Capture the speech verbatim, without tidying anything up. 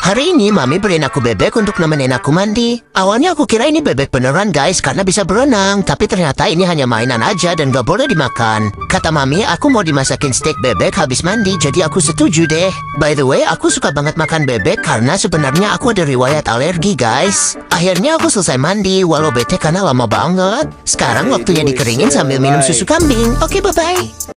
Hari ini Mami beliin aku bebek untuk nemenin aku mandi. Awalnya aku kira ini bebek beneran guys karena bisa berenang. Tapi ternyata ini hanya mainan aja dan gak boleh dimakan. Kata Mami aku mau dimasakin steak bebek habis mandi, jadi aku setuju deh. By the way, aku suka banget makan bebek karena sebenarnya aku ada riwayat alergi guys. Akhirnya aku selesai mandi walau bete karena lama banget. Sekarang waktunya dikeringin sambil minum susu kambing. Oke, bye-bye.